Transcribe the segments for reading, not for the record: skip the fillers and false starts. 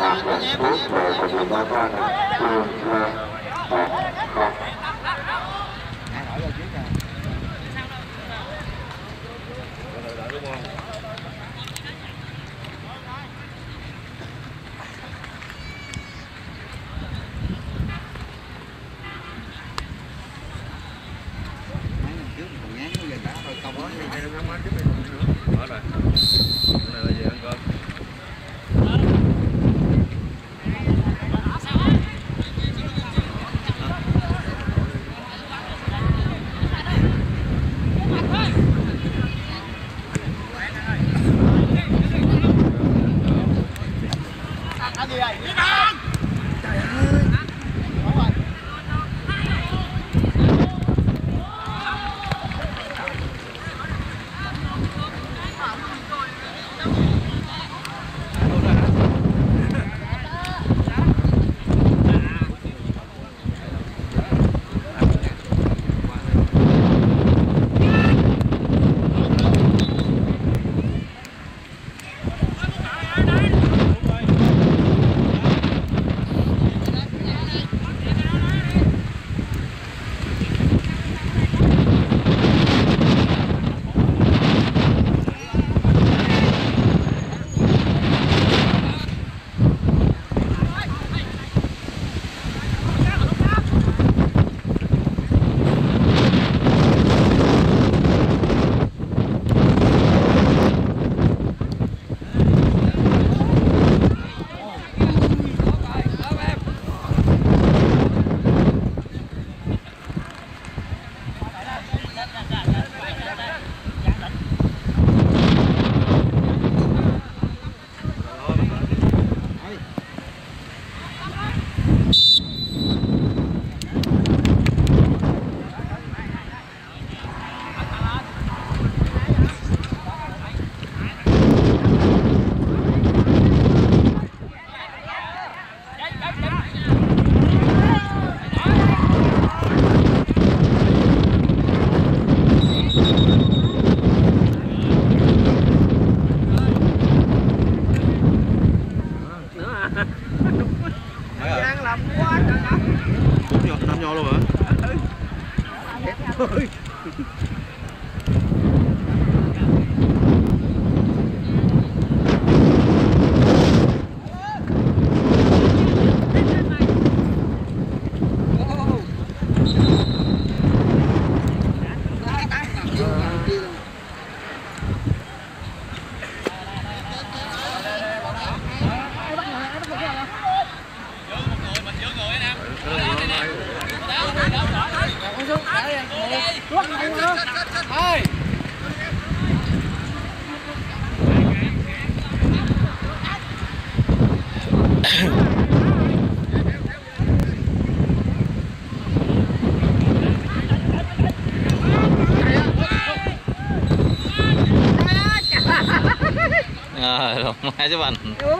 Rồi, hai chứ bạn.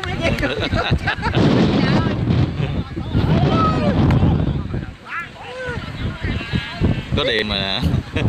Có điện mà.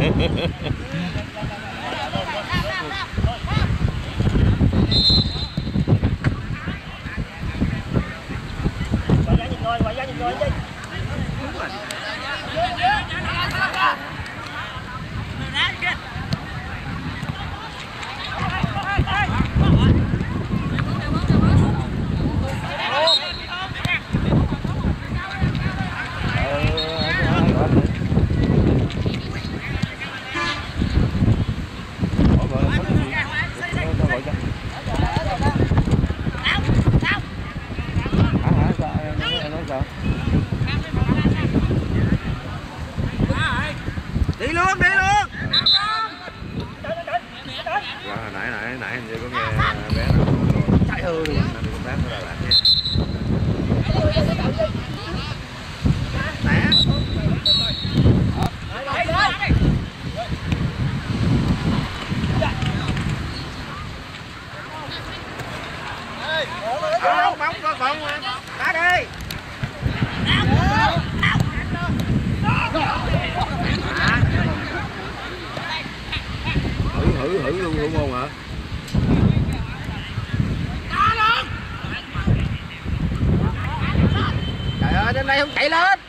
Đi luôn, đi luôn. Nãy hình như có nghe bé nào chạy hư luôn. Làm công tác ở Đà Lạt nha. Bóng có còn đá đi. Hử luôn không hả? đây không chạy lên.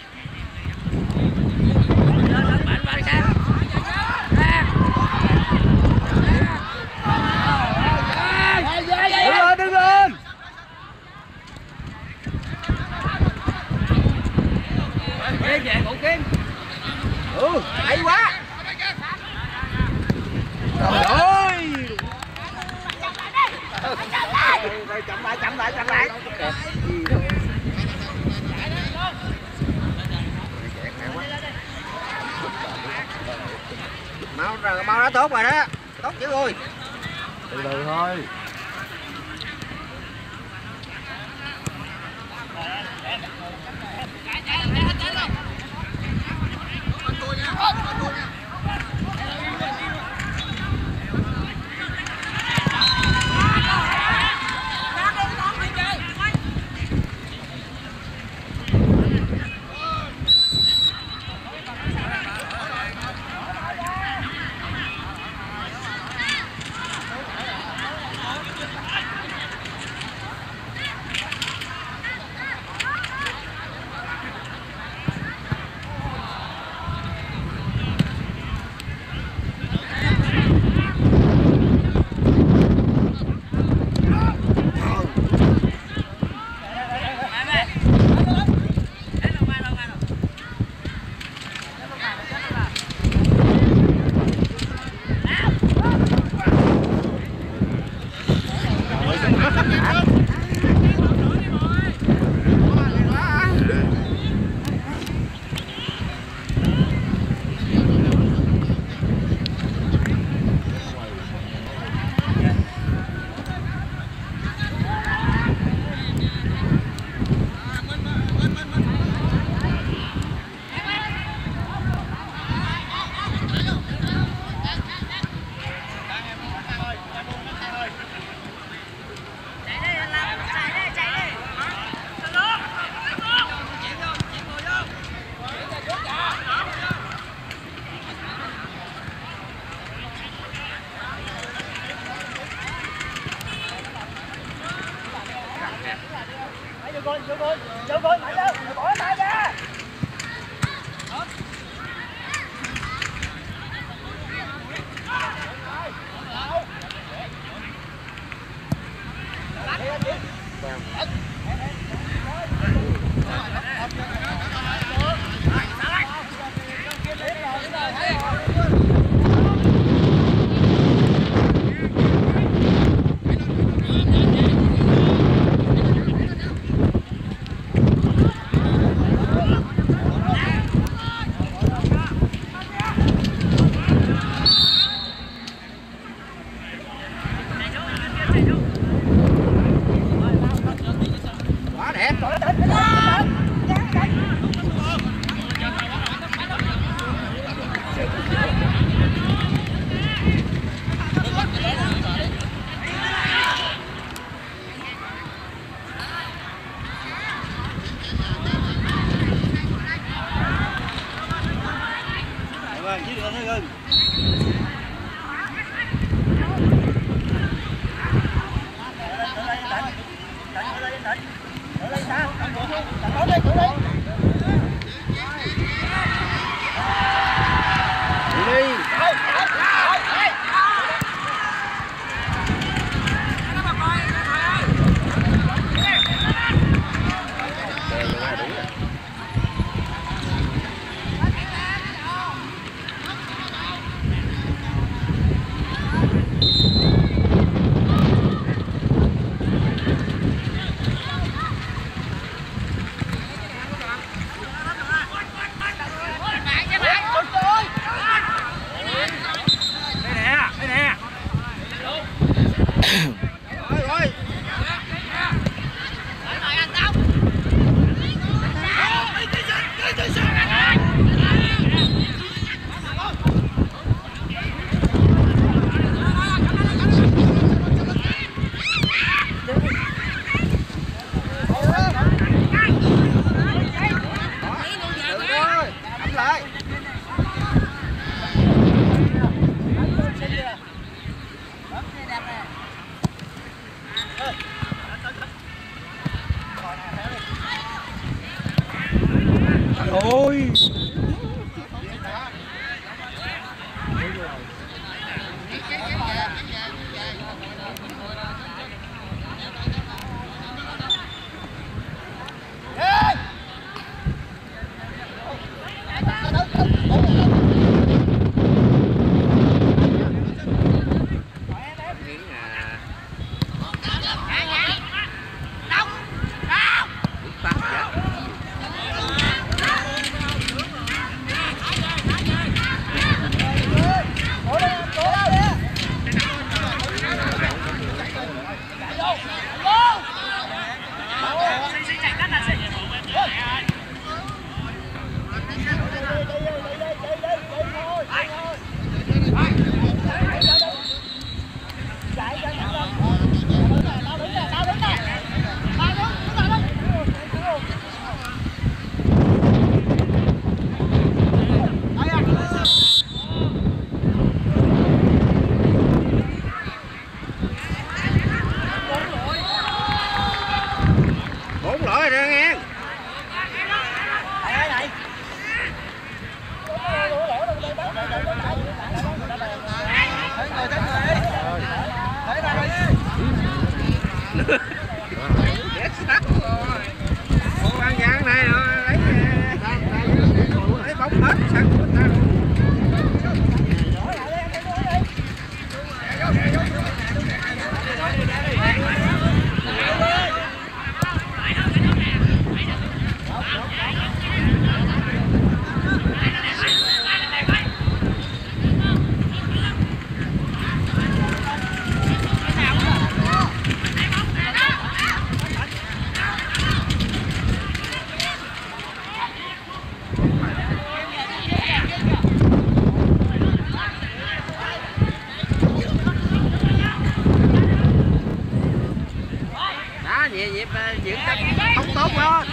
Đứng lên. Kiên về cậu Kiên. Hay quá. Trời ơi. Chậm lại. Mau đã tốt rồi đó. Tốt chứ ơi. Từ từ thôi. Vô gol mạnh lên, bỏ tay ra. Quá đẹp. Ôi. nhịp diễn cách không tốt quá.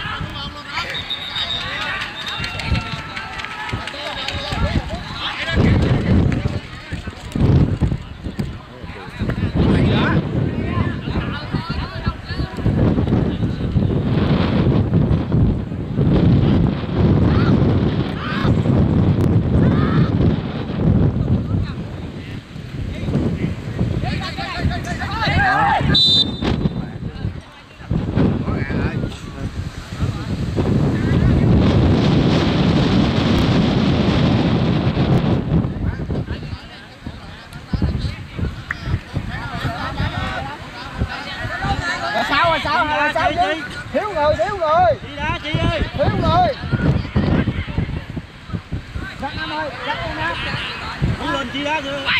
Sao chứ? Thiếu người. Đi đó chị ơi. Thiếu người. Dắt Nam ơi, dắt con Nam. Muốn lên chị đó chưa?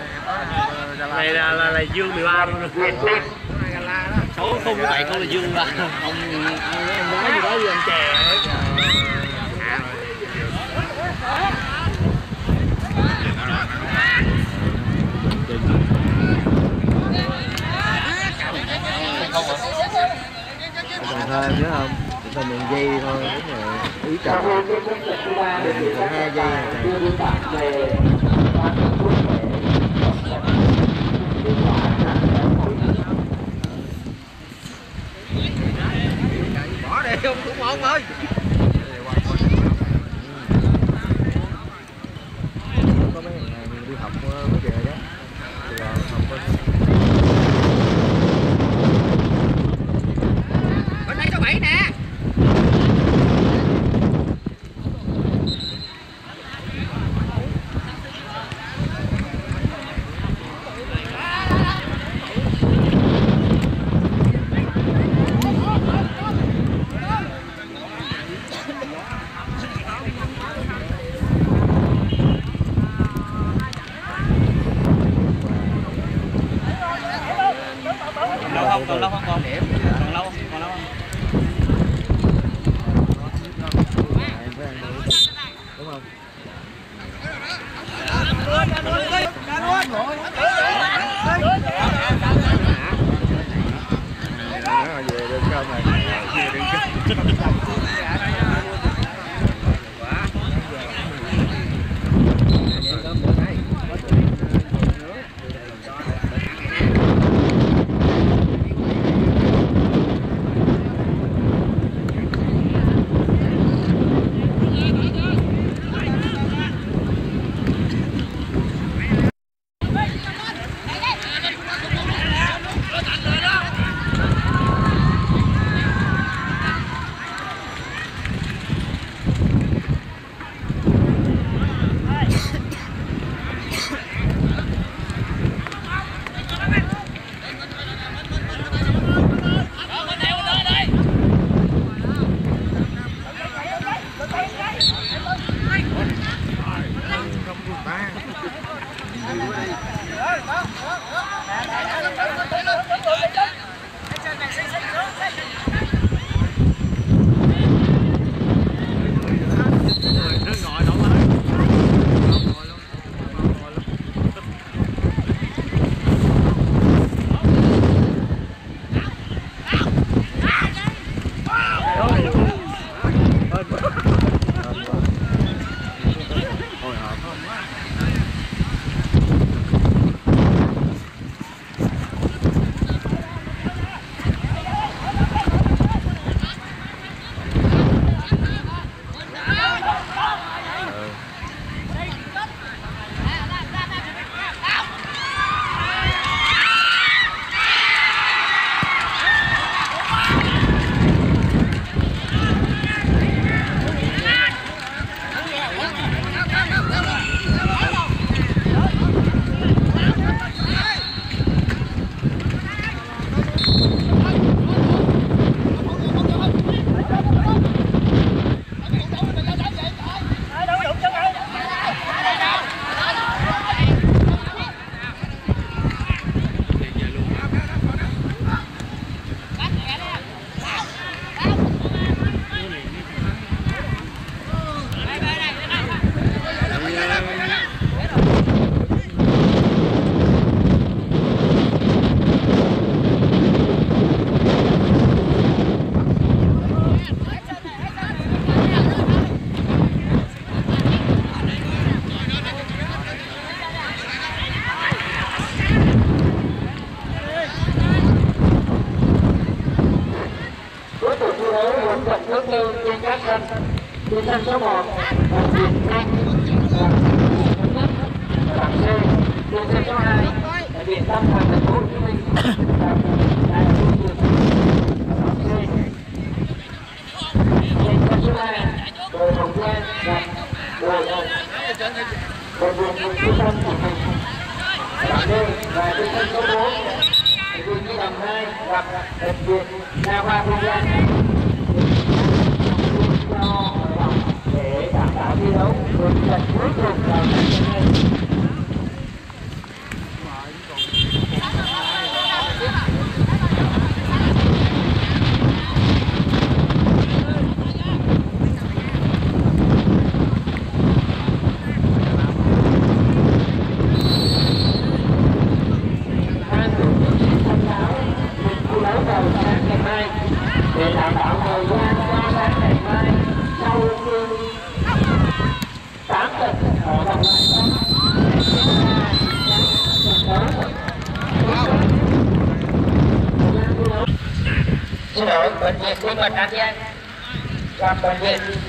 Này là Dương 13 luôn. Số 07 con là Dương là ông nói gì đó với anh chè. Cần Thơ em nhớ không? Chỉ cần đường dây thôi, đúng rồi. Ý trời. Còn 2 giây này. Bỏ đi không cũng ngon ơi. Có mấy ngày mình đi học mới về đó. Rồi học bên đây số 7 nè. Còn lâu không? Còn lâu không? Còn lâu không? đúng không? Về được không này? Trên sân số 1 trên sân số 2 tại viện Tâm Thần thành phố Hồ Chí Minh. Trên sân số 3 đội Hồng Giang gặp đội bệnh viện Trung tâm Thành phố và trên sân số 4 bệnh viện Nhi Đồng 2 gặp bệnh viện Đa khoa Quốc gia để đảm bảo thi đấu được trận cuối cùng vào ngày hôm nay. bệnh viện tim mạch An Giang, gặp bệnh viện